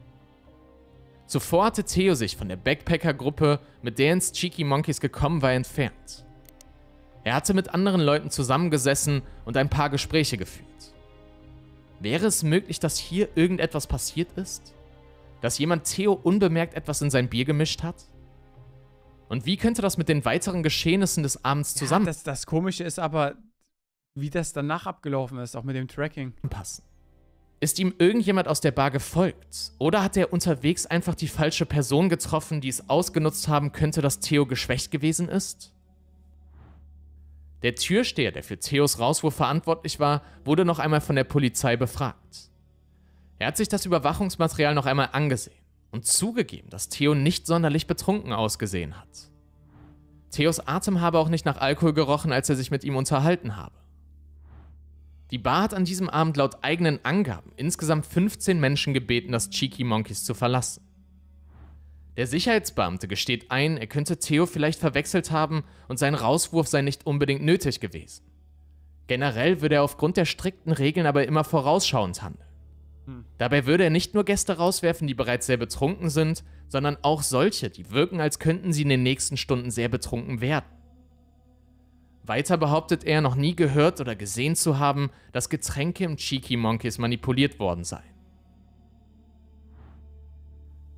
Zuvor hatte Theo sich von der Backpacker-Gruppe, mit der ins Cheeky Monkeys gekommen war, entfernt. Er hatte mit anderen Leuten zusammengesessen und ein paar Gespräche geführt. Wäre es möglich, dass hier irgendetwas passiert ist? Dass jemand Theo unbemerkt etwas in sein Bier gemischt hat? Und wie könnte das mit den weiteren Geschehnissen des Abends zusammen... Ja, das, das Komische ist aber, wie das danach abgelaufen ist, auch mit dem Tracking. ...passen. Ist ihm irgendjemand aus der Bar gefolgt? Oder hat er unterwegs einfach die falsche Person getroffen, die es ausgenutzt haben könnte, dass Theo geschwächt gewesen ist? Der Türsteher, der für Theos Rauswurf verantwortlich war, wurde noch einmal von der Polizei befragt. Er hat sich das Überwachungsmaterial noch einmal angesehen und zugegeben, dass Theo nicht sonderlich betrunken ausgesehen hat. Theos Atem habe auch nicht nach Alkohol gerochen, als er sich mit ihm unterhalten habe. Die Bar hat an diesem Abend laut eigenen Angaben insgesamt fünfzehn Menschen gebeten, das Cheeky Monkeys zu verlassen. Der Sicherheitsbeamte gesteht ein, er könnte Theo vielleicht verwechselt haben und sein Rauswurf sei nicht unbedingt nötig gewesen. Generell würde er aufgrund der strikten Regeln aber immer vorausschauend handeln. Hm. Dabei würde er nicht nur Gäste rauswerfen, die bereits sehr betrunken sind, sondern auch solche, die wirken, als könnten sie in den nächsten Stunden sehr betrunken werden. Weiter behauptet er, noch nie gehört oder gesehen zu haben, dass Getränke im Cheeky Monkeys manipuliert worden seien.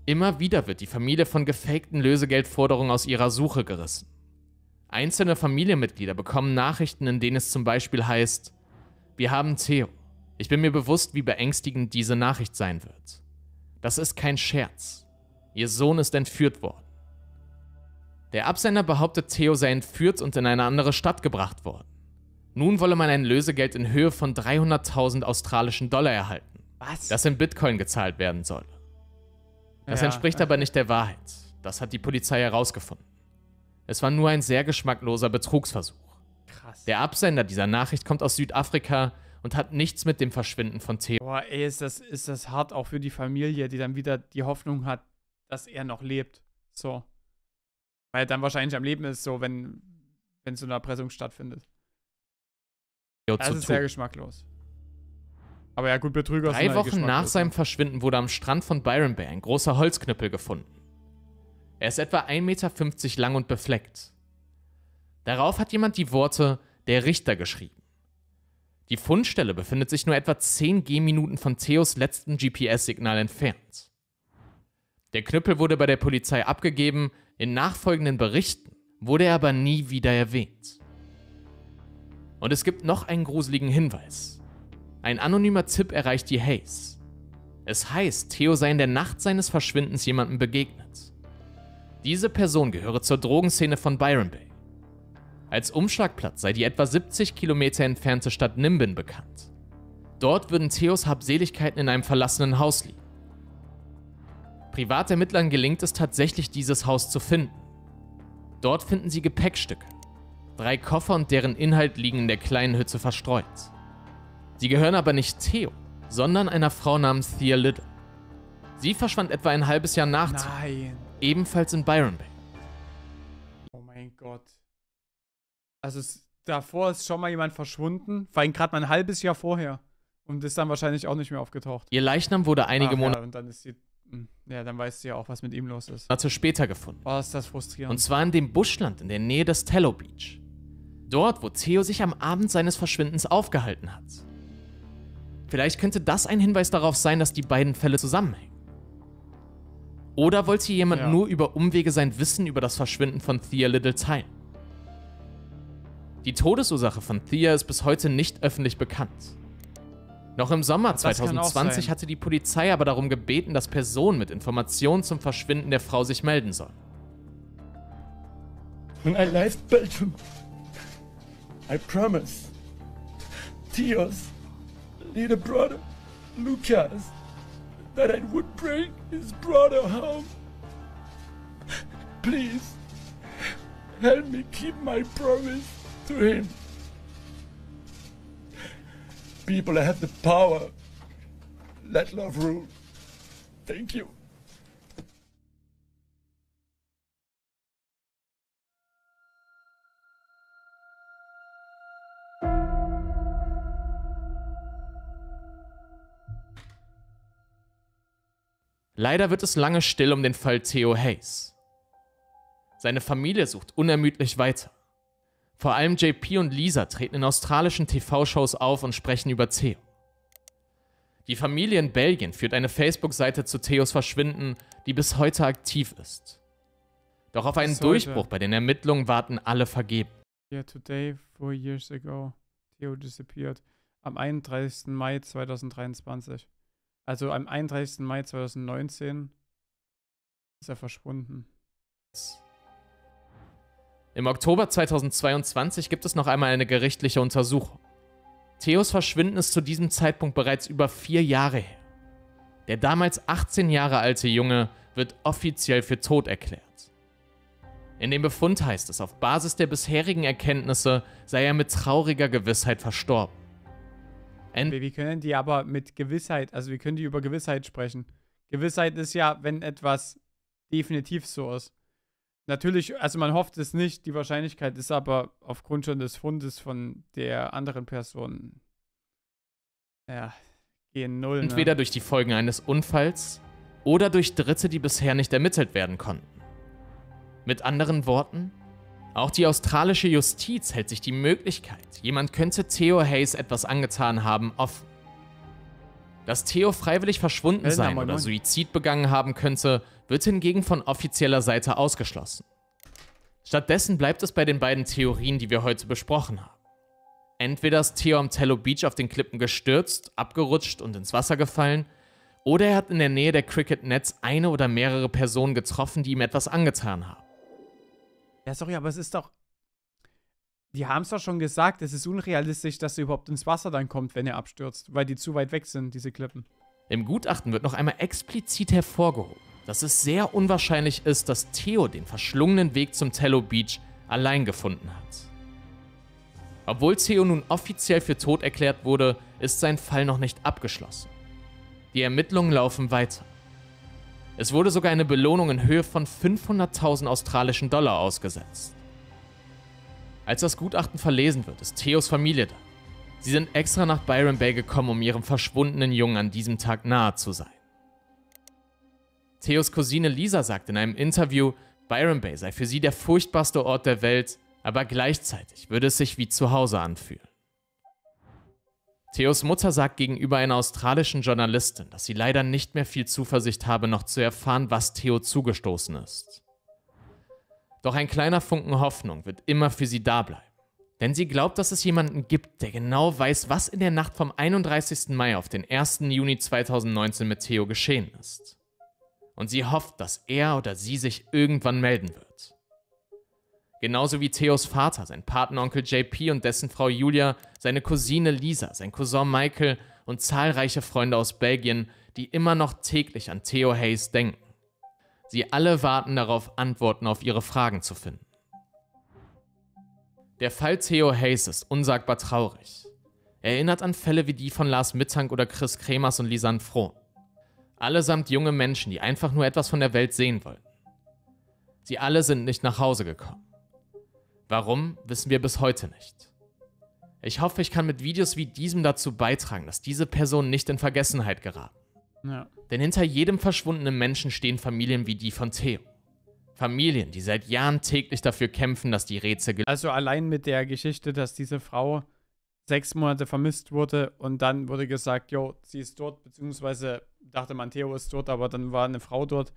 Immer wieder wird die Familie von gefakten Lösegeldforderungen aus ihrer Suche gerissen. Einzelne Familienmitglieder bekommen Nachrichten, in denen es zum Beispiel heißt: Wir haben Theo. Ich bin mir bewusst, wie beängstigend diese Nachricht sein wird. Das ist kein Scherz. Ihr Sohn ist entführt worden. Der Absender behauptet, Theo sei entführt und in eine andere Stadt gebracht worden. Nun wolle man ein Lösegeld in Höhe von dreihunderttausend australischen Dollar erhalten, Was? das in Bitcoin gezahlt werden solle. Das Ja, entspricht äh. aber nicht der Wahrheit. Das hat die Polizei herausgefunden. Es war nur ein sehr geschmackloser Betrugsversuch. Krass. Der Absender dieser Nachricht kommt aus Südafrika und hat nichts mit dem Verschwinden von Theo. Boah, ey, ist das, ist das hart auch für die Familie, die dann wieder die Hoffnung hat, dass er noch lebt. So. Weil er dann wahrscheinlich am Leben ist, so, wenn, wenn so eine Erpressung stattfindet. Das zu ist sehr tun. geschmacklos. Aber ja, gut, Betrüger sind Drei halt Wochen nach geschmacklos, seinem ne? Verschwinden wurde am Strand von Byron Bay ein großer Holzknüppel gefunden. Er ist etwa ein Meter fünfzig lang und befleckt. Darauf hat jemand die Worte „Der Richter" geschrieben. Die Fundstelle befindet sich nur etwa zehn Gehminuten von Theos letztem G P S-Signal entfernt. Der Knüppel wurde bei der Polizei abgegeben, in nachfolgenden Berichten wurde er aber nie wieder erwähnt. Und es gibt noch einen gruseligen Hinweis. Ein anonymer Tipp erreicht die Hayes. Es heißt, Theo sei in der Nacht seines Verschwindens jemandem begegnet. Diese Person gehöre zur Drogenszene von Byron Bay. Als Umschlagplatz sei die etwa siebzig Kilometer entfernte Stadt Nimbin bekannt. Dort würden Theos Habseligkeiten in einem verlassenen Haus liegen. Privatermittlern gelingt es tatsächlich, dieses Haus zu finden. Dort finden sie Gepäckstücke. Drei Koffer und deren Inhalt liegen in der kleinen Hütte verstreut. Sie gehören aber nicht Theo, sondern einer Frau namens Thea Little. Sie verschwand etwa ein halbes Jahr nach Theo, Nein. ebenfalls in Byron Bay. Oh mein Gott. Also es, davor ist schon mal jemand verschwunden. Vor allem gerade mal ein halbes Jahr vorher. Und ist dann wahrscheinlich auch nicht mehr aufgetaucht. Ihr Leichnam wurde einige Ach, Monate Ja, und dann ist sie. Ja, dann weißt du ja auch, was mit ihm los ist. später gefunden. Oh, ist das frustrierend. Und zwar in dem Buschland in der Nähe des Tello Beach. Dort, wo Theo sich am Abend seines Verschwindens aufgehalten hat. Vielleicht könnte das ein Hinweis darauf sein, dass die beiden Fälle zusammenhängen. Oder wollte jemand Ja. nur über Umwege sein Wissen über das Verschwinden von Thea Little teilen? Die Todesursache von Thea ist bis heute nicht öffentlich bekannt. Noch im Sommer Das kann auch zweitausendzwanzig sein. hatte die Polizei aber darum gebeten, dass Personen mit Informationen zum Verschwinden der Frau sich melden sollen. When I left Belgium, I promised Theo's little brother, Lucas, that I would bring his brother home. Please, help me keep my promise to him. People have the power. Let love rule. Thank you. Leider wird es lange still um den Fall Theo Hayes. Seine Familie sucht unermüdlich weiter. Vor allem J P und Lisa treten in australischen T V-Shows auf und sprechen über Theo. Die Familie in Belgien führt eine Facebook-Seite zu Theos Verschwinden, die bis heute aktiv ist. Doch auf einen Bis heute. Durchbruch bei den Ermittlungen warten alle vergebens. Yeah, today, four years ago, Theo disappeared. Am einunddreißigsten Mai zweitausenddreiundzwanzig. Also am einunddreißigsten Mai zweitausendneunzehn ist er verschwunden. Im Oktober zweitausendzweiundzwanzig gibt es noch einmal eine gerichtliche Untersuchung. Theos Verschwinden ist zu diesem Zeitpunkt bereits über vier Jahre her. Der damals achtzehn Jahre alte Junge wird offiziell für tot erklärt. In dem Befund heißt es, auf Basis der bisherigen Erkenntnisse sei er mit trauriger Gewissheit verstorben. End Wir, wir können die aber mit Gewissheit, also wir können die über Gewissheit sprechen. Gewissheit ist ja, wenn etwas definitiv so ist. Natürlich, also man hofft es nicht, die Wahrscheinlichkeit ist aber aufgrund schon des Fundes von der anderen Person, ja, gegen null. Ne? Entweder durch die Folgen eines Unfalls oder durch Dritte, die bisher nicht ermittelt werden konnten. Mit anderen Worten, auch die australische Justiz hält sich die Möglichkeit, jemand könnte Theo Hayes etwas angetan haben, offen. Dass Theo freiwillig verschwunden Ja, sein moin, oder moin. Suizid begangen haben könnte, wird hingegen von offizieller Seite ausgeschlossen. Stattdessen bleibt es bei den beiden Theorien, die wir heute besprochen haben. Entweder ist Theo am Tello Beach auf den Klippen gestürzt, abgerutscht und ins Wasser gefallen, oder er hat in der Nähe der Cricket Nets eine oder mehrere Personen getroffen, die ihm etwas angetan haben. Ja, sorry, aber es ist doch. Die haben es doch schon gesagt, es ist unrealistisch, dass er überhaupt ins Wasser dann kommt, wenn er abstürzt, weil die zu weit weg sind, diese Klippen. Im Gutachten wird noch einmal explizit hervorgehoben, dass es sehr unwahrscheinlich ist, dass Theo den verschlungenen Weg zum Tello Beach allein gefunden hat. Obwohl Theo nun offiziell für tot erklärt wurde, ist sein Fall noch nicht abgeschlossen. Die Ermittlungen laufen weiter. Es wurde sogar eine Belohnung in Höhe von fünfhunderttausend australischen Dollar ausgesetzt. Als das Gutachten verlesen wird, ist Theos Familie da. Sie sind extra nach Byron Bay gekommen, um ihrem verschwundenen Jungen an diesem Tag nahe zu sein. Theos Cousine Lisa sagt in einem Interview, Byron Bay sei für sie der furchtbarste Ort der Welt, aber gleichzeitig würde es sich wie zu Hause anfühlen. Theos Mutter sagt gegenüber einer australischen Journalistin, dass sie leider nicht mehr viel Zuversicht habe, noch zu erfahren, was Theo zugestoßen ist. Doch ein kleiner Funken Hoffnung wird immer für sie da bleiben. Denn sie glaubt, dass es jemanden gibt, der genau weiß, was in der Nacht vom einunddreißigsten Mai auf den ersten Juni zweitausendneunzehn mit Theo geschehen ist. Und sie hofft, dass er oder sie sich irgendwann melden wird. Genauso wie Theos Vater, sein Patenonkel J P und dessen Frau Julia, seine Cousine Lisa, sein Cousin Michael und zahlreiche Freunde aus Belgien, die immer noch täglich an Theo Hayes denken. Sie alle warten darauf, Antworten auf ihre Fragen zu finden. Der Fall Theo Hayes ist unsagbar traurig. Er erinnert an Fälle wie die von Lars Mittank oder Chris Kremers und Lisanne Frohn. Allesamt junge Menschen, die einfach nur etwas von der Welt sehen wollten. Sie alle sind nicht nach Hause gekommen. Warum, wissen wir bis heute nicht. Ich hoffe, ich kann mit Videos wie diesem dazu beitragen, dass diese Personen nicht in Vergessenheit geraten. Ja. Denn hinter jedem verschwundenen Menschen stehen Familien wie die von Theo. Familien, die seit Jahren täglich dafür kämpfen, dass die Rätsel gelöst werden. Also allein mit der Geschichte, dass diese Frau sechs Monate vermisst wurde und dann wurde gesagt, jo, sie ist dort, beziehungsweise dachte man, Theo ist dort, aber dann war eine Frau dort.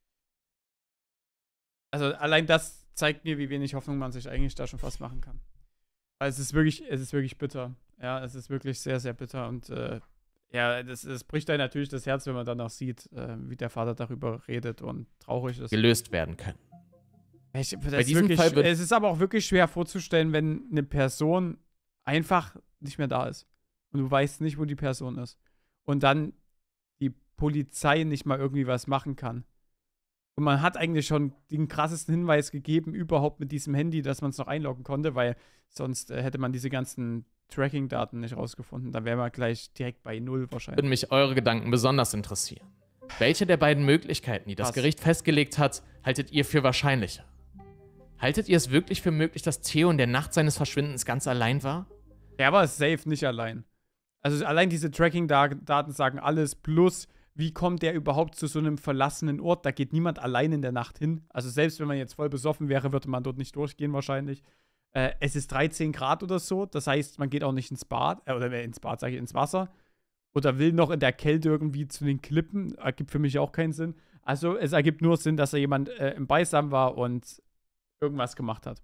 Also allein das zeigt mir, wie wenig Hoffnung man sich eigentlich da schon fast machen kann. Weil es ist wirklich, es ist wirklich bitter. Ja, es ist wirklich sehr, sehr bitter und äh, ja, das, das bricht einem natürlich das Herz, wenn man dann auch sieht, äh, wie der Vater darüber redet und traurig ist. gelöst werden können. Ich, das Bei ist diesem wirklich, Fall wird es ist aber auch wirklich schwer vorzustellen, wenn eine Person einfach nicht mehr da ist und du weißt nicht, wo die Person ist und dann die Polizei nicht mal irgendwie was machen kann. Und man hat eigentlich schon den krassesten Hinweis gegeben, überhaupt mit diesem Handy, dass man es noch einloggen konnte, weil sonst äh, hätte man diese ganzen Tracking-Daten nicht rausgefunden. Da wäre man gleich direkt bei null wahrscheinlich. Würden mich eure Gedanken besonders interessieren. Welche der beiden Möglichkeiten, die das Was? Gericht festgelegt hat, haltet ihr für wahrscheinlicher? Haltet ihr es wirklich für möglich, dass Theo in der Nacht seines Verschwindens ganz allein war? Er war safe nicht allein. Also allein diese Tracking-Daten sagen alles, plus wie kommt der überhaupt zu so einem verlassenen Ort? Da geht niemand allein in der Nacht hin. Also selbst wenn man jetzt voll besoffen wäre, würde man dort nicht durchgehen wahrscheinlich. Äh, es ist dreizehn Grad oder so, das heißt, man geht auch nicht ins Bad, äh, oder ins Bad, sage ich, ins Wasser. Oder will noch in der Kälte irgendwie zu den Klippen. Ergibt für mich auch keinen Sinn. Also es ergibt nur Sinn, dass da jemand äh, im Beisam war und irgendwas gemacht hat.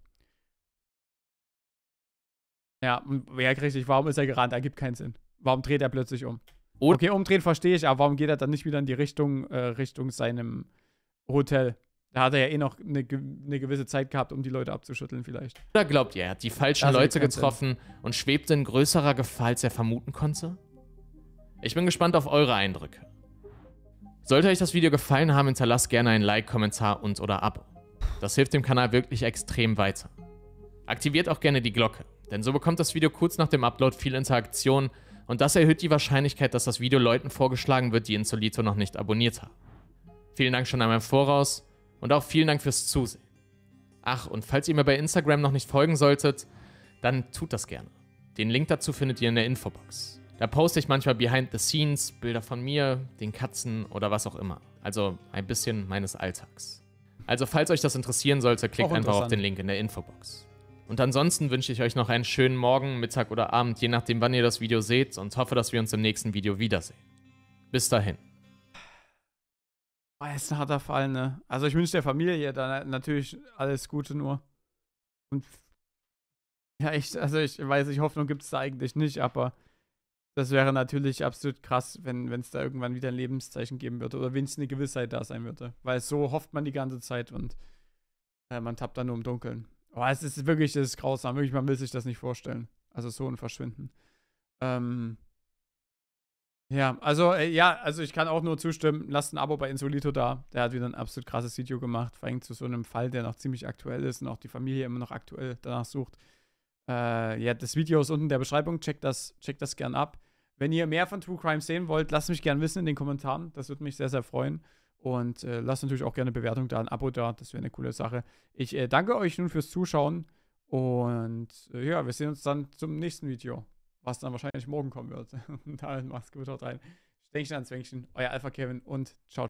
Ja, und ja, richtig, warum ist er gerannt? Ergibt keinen Sinn. Warum dreht er plötzlich um? Oder Okay, umdrehen verstehe ich, aber warum geht er dann nicht wieder in die Richtung, äh, Richtung seinem Hotel? Da hat er ja eh noch eine, eine gewisse Zeit gehabt, um die Leute abzuschütteln vielleicht. Oder glaubt ihr, er hat die falschen Das Leute ergibt keinen getroffen und schwebte in größerer Gefahr, als er vermuten konnte? Ich bin gespannt auf eure Eindrücke. Sollte euch das Video gefallen haben, hinterlasst gerne einen Like, Kommentar und oder Abo. Das hilft dem Kanal wirklich extrem weiter. Aktiviert auch gerne die Glocke, denn so bekommt das Video kurz nach dem Upload viel Interaktion und das erhöht die Wahrscheinlichkeit, dass das Video Leuten vorgeschlagen wird, die Insolito noch nicht abonniert haben. Vielen Dank schon einmal im Voraus und auch vielen Dank fürs Zusehen. Ach, und falls ihr mir bei Instagram noch nicht folgen solltet, dann tut das gerne. Den Link dazu findet ihr in der Infobox. Da poste ich manchmal Behind the Scenes, Bilder von mir, den Katzen oder was auch immer. Also ein bisschen meines Alltags. Also falls euch das interessieren sollte, klickt einfach auf den Link in der Infobox. Und ansonsten wünsche ich euch noch einen schönen Morgen, Mittag oder Abend, je nachdem wann ihr das Video seht und hoffe, dass wir uns im nächsten Video wiedersehen. Bis dahin. Oh, ist ein harter Fall, ne? Also ich wünsche der Familie da natürlich alles Gute nur. Und ja, echt, also ich weiß, ich Hoffnung gibt es da eigentlich nicht, aber das wäre natürlich absolut krass, wenn es da irgendwann wieder ein Lebenszeichen geben würde oder wenigstens eine Gewissheit da sein würde. Weil so hofft man die ganze Zeit und äh, man tappt dann nur im Dunkeln. Oh, es ist wirklich, das ist grausam. Wirklich, man will sich das nicht vorstellen. Also so ein Verschwinden. Ähm, ja, also, äh, ja, also ich kann auch nur zustimmen, lasst ein Abo bei Insolito da. Der hat wieder ein absolut krasses Video gemacht, vor allem zu so einem Fall, der noch ziemlich aktuell ist und auch die Familie immer noch aktuell danach sucht. Äh, ja, das Video ist unten in der Beschreibung, checkt das, checkt das gern ab. Wenn ihr mehr von True Crime sehen wollt, lasst mich gern wissen in den Kommentaren. Das würde mich sehr, sehr freuen. Und äh, lasst natürlich auch gerne eine Bewertung da, ein Abo da. Das wäre eine coole Sache. Ich äh, danke euch nun fürs Zuschauen. Und äh, ja, wir sehen uns dann zum nächsten Video. Was dann wahrscheinlich morgen kommen wird. Und dann macht's gut, haut rein. Stänkchen an Zwängchen. Euer Alpha Kevin und ciao.